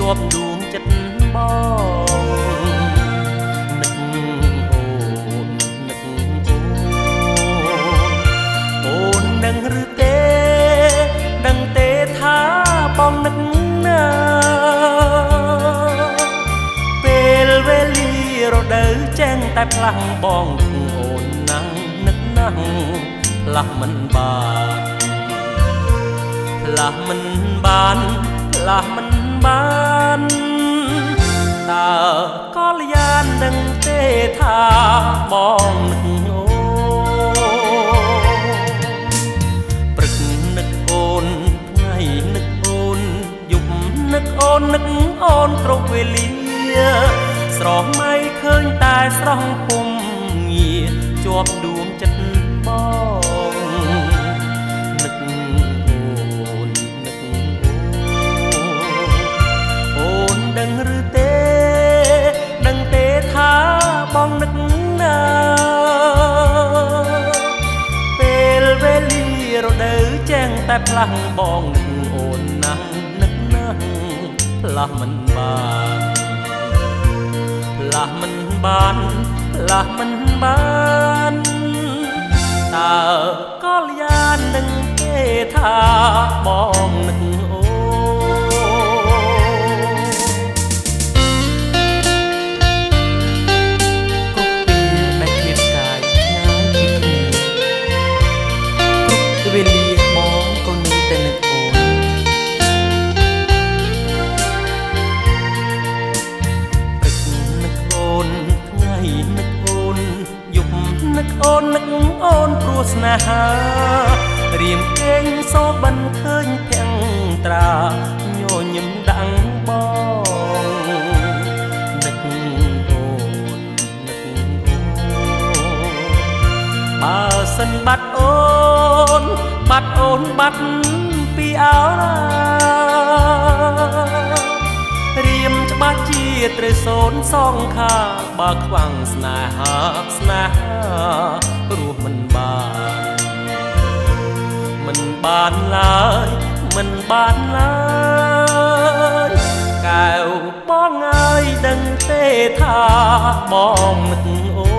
ជាប់ដួងចិត្តបងនឹកអូននឹកអូនដឹងឬទេដឹងទេថាបងនឹកណាពេលវេលារដូវចេញតែផ្លាំងបងអូនណាំងនឹកណាស់ផ្លាស់មិនបានផ្លាស់មិនបានផ្លាស់មិនបានតើកល្យានដឹងទេថាបងនឹកអូព្រឹកនឹកអូនថ្ងៃនឹកអូនយប់នឹកអូននឹកអូនគ្រប់វេលាស្រស់មៃឃើញតែស្រស់ពុំងារជាប់ដួងចិត្តបងនឹកអូននឹកអូនដឹងឬទេដឹងទេថាបងនឹកណាពេលវេលារដូវចេញតែផ្លាំងបងនឹកអូនណាស់នឹកណាស់ផ្លាស់មិនបានផ្លាស់មិនបានផ្លាស់មិនបានតើកល្យានដឹងទេថាបងនឹកអូគ្រប់ពេលដែលឃ្លាតកាយឆ្ងាយពីគ្នាគ្រប់វេលាបងក៏នៅតែនឹកអូនព្រឹកនឹកអូនថ្ងៃនឹកអូនយប់នឹកអូននឹកអូនព្រោះស្នេហារៀមគេងសោបិនឃើញភាំងត្រាញញឹមដាំងបងនឹកអូននឹកបើសិនបាត់អូនបាត់អូនបាត់ពីអើរៀមច្បាស់ជាត្រូវសូនសងខាបើខ្វាំងស្នេហាស្នេហាព្រោះមិនបានឡើយមិនបានឡើយកែវបងអើយដឹងទេថាបងនឹកអូ